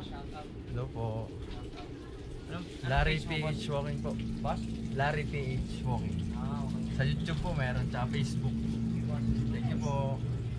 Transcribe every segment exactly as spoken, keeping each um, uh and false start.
Hello po. Larry P H Walking po. Boss? Larry P H Walking. Ah, okay. Sa YouTube po meron, tsaka Facebook. Thank you po.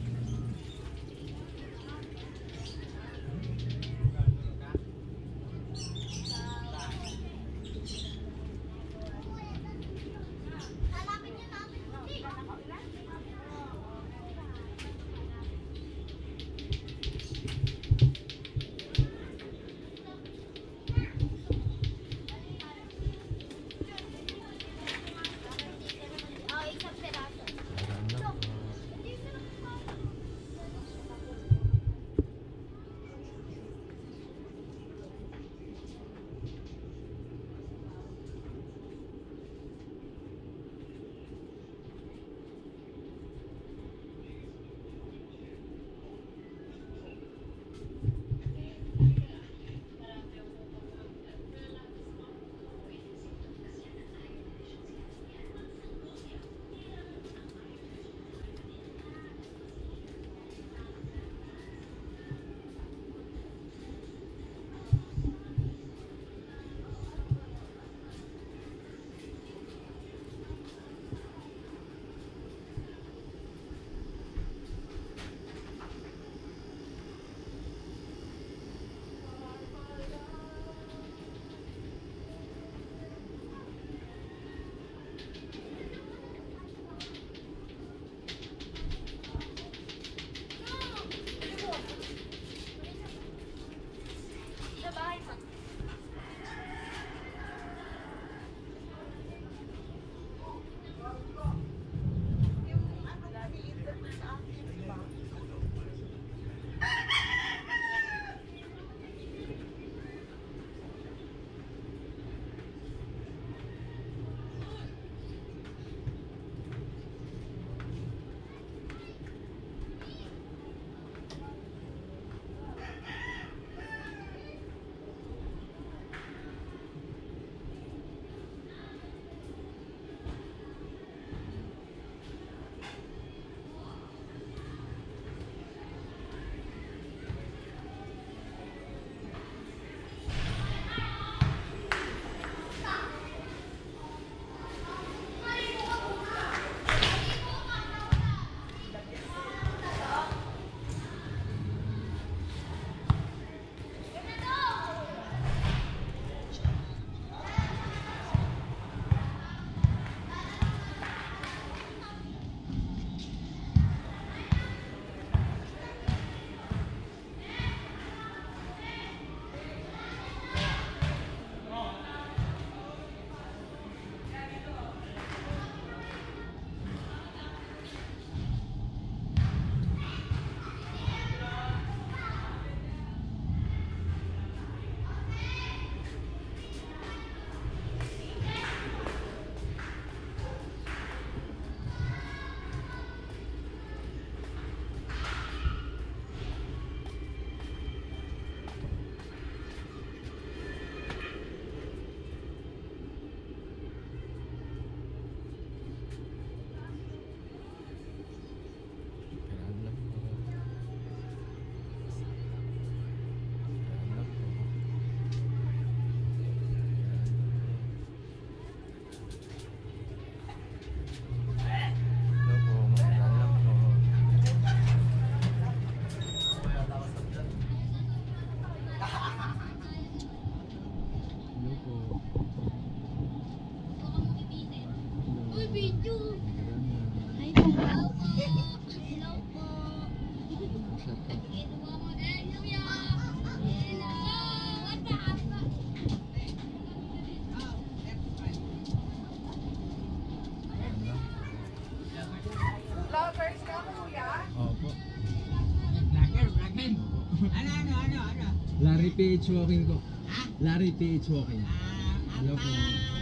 Larry P H Walking po. Larry P H Walking. Hello po.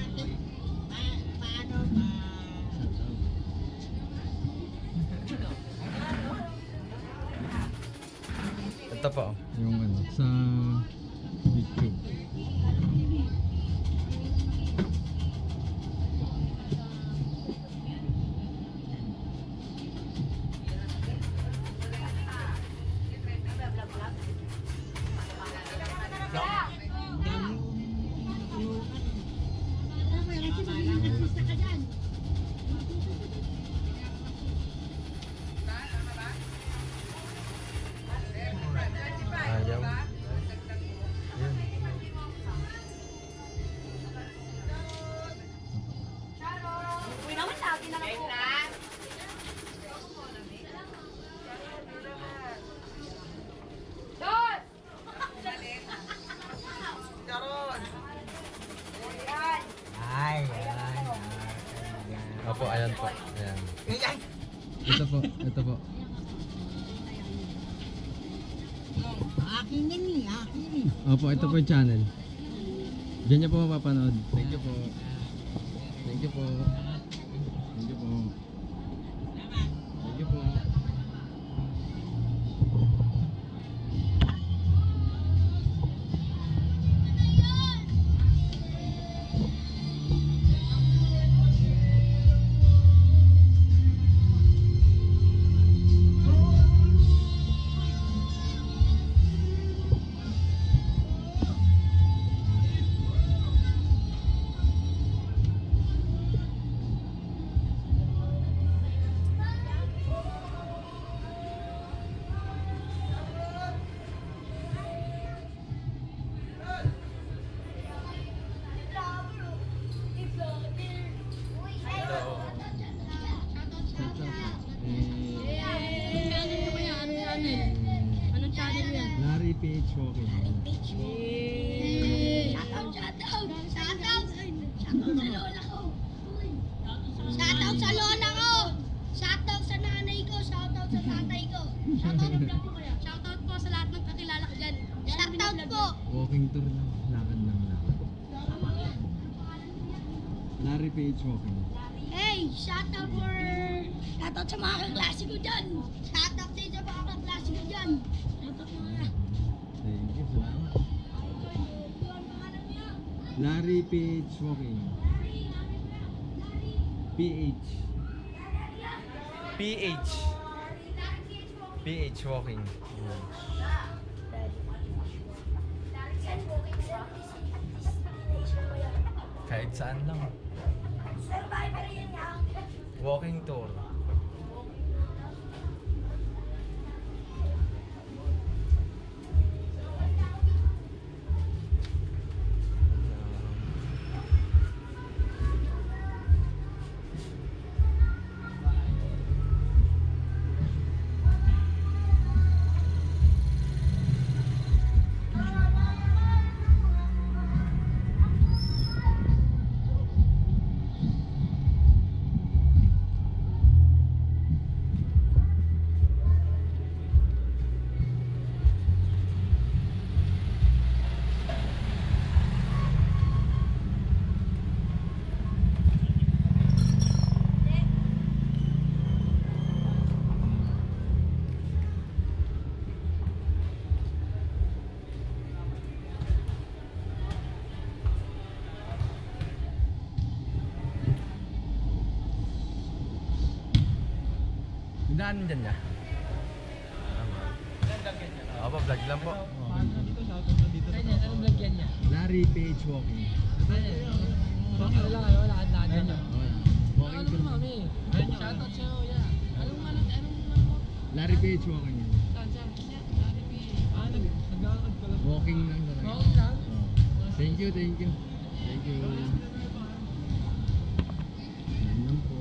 Ito po. Yung ano, sa YouTube. Ito po, ito po. Akin yan eh, akin eh. Opo, ito po yung channel. Diyan niyo po mapapanood. Thank you po. Thank you po. Thank you po. Thank you po. Anong channel yan? Larry P H Walking. Shoutout, shoutout! Shoutout! Shoutout sa lola ko! Shoutout sa lola ko! Shoutout sa nanay ko! Shoutout sa tatay ko! Shoutout vlog ko kaya? Shoutout po sa lahat ng kakilala ko dyan! Shoutout po! Walking tour lang. Lakad lang lakad. Larry P H Walking. Hey! Shoutout for... Shoutout sa mga kaklase ko dyan! Shoutout din sa mga kaklase ko dyan! Shoutout mga... Thank you. Salamat. Larry P H Walking. P H. P H. P H Walking. Yan. Kahit saan lang. Walking tour. Daan mo dyan niya? Opo, vlog lang po. Anong vlog yan niya? Larry P H Walking. Ano lang kayo, lakad-lakad Ayun nyo. na. Walking tour. mami? Shoutout sa'yo, yeah. Anong ano, anong ano? Larry P H Walking. Saan, saan? Larry P. Ah, nag-lakad ka lang. Walking lang talaga. Walking lang? Oo. Thank you, thank you. Thank you. Yan lang po.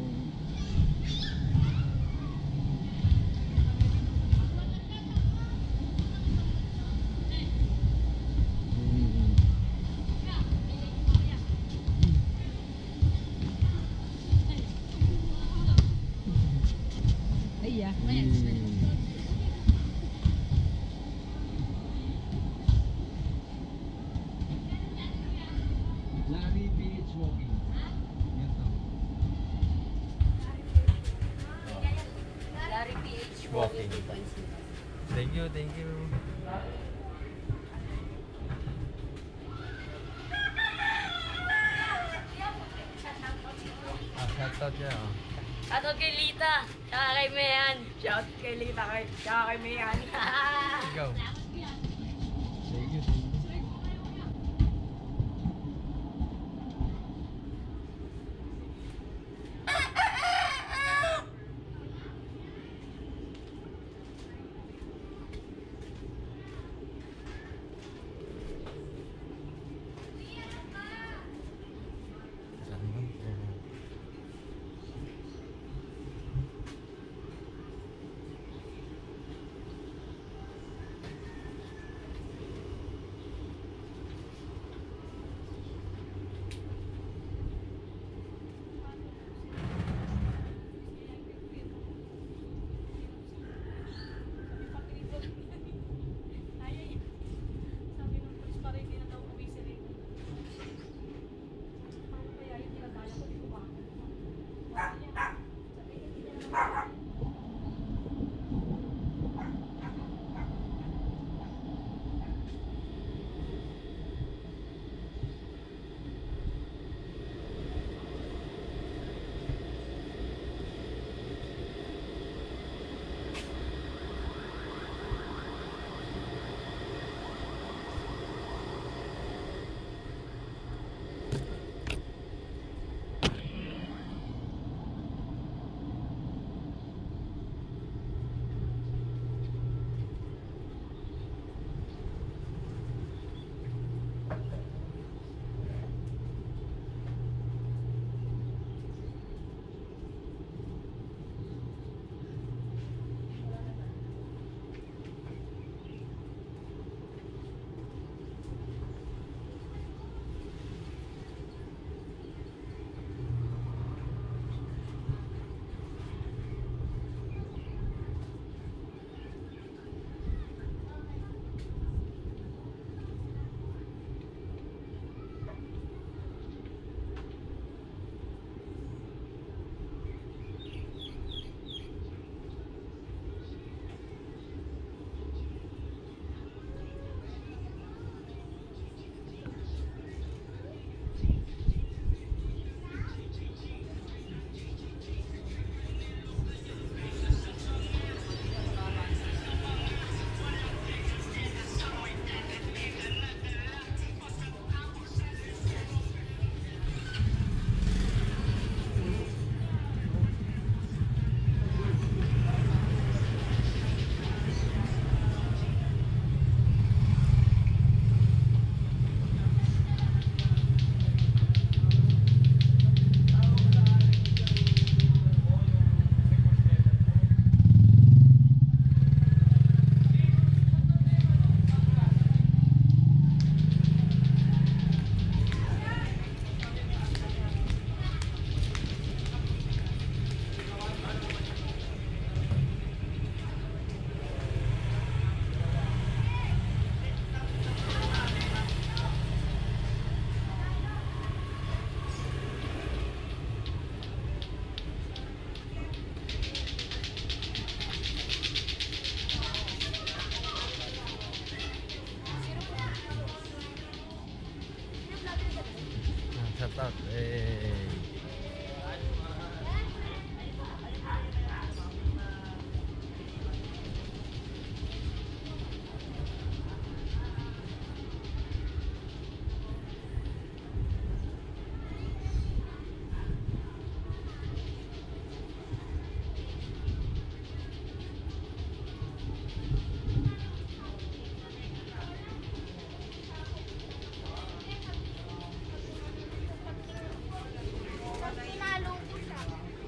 Mm. Ay, yeah. Mm. Larry P H Walking. Yan to. Larry P H Walking. Thank you, thank you. Ah, shoutout niya. Oh. Shoutout kay Lita! Tsaka kay Mayan! Shoutout kay Lita kay, tsaka kay Mayan! Ikaw. Thank you, thank you. Salamat po. shout out. Eh. Pinalo ko siya.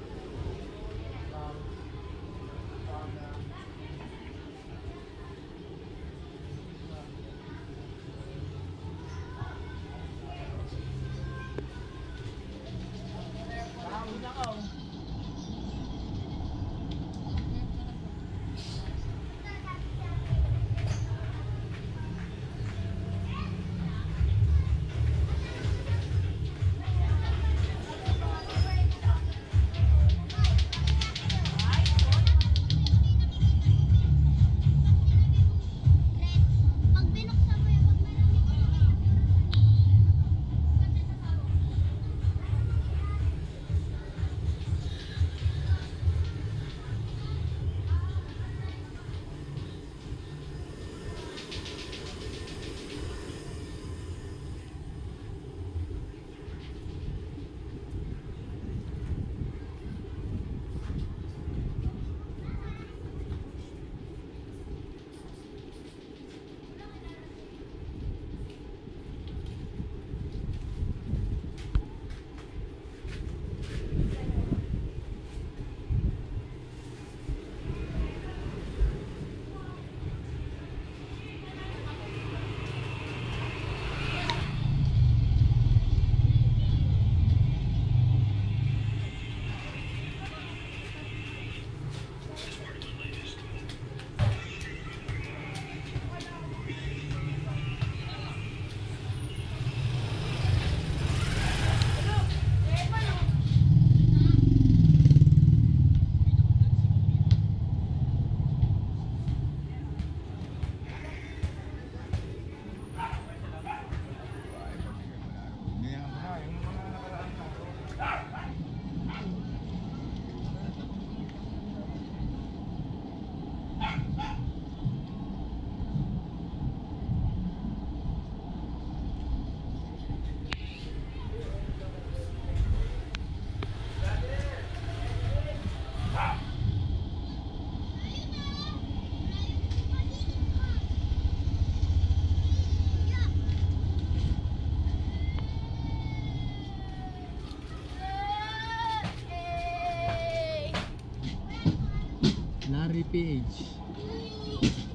Pag binuksan mo yan, pag malamig. Larry P H.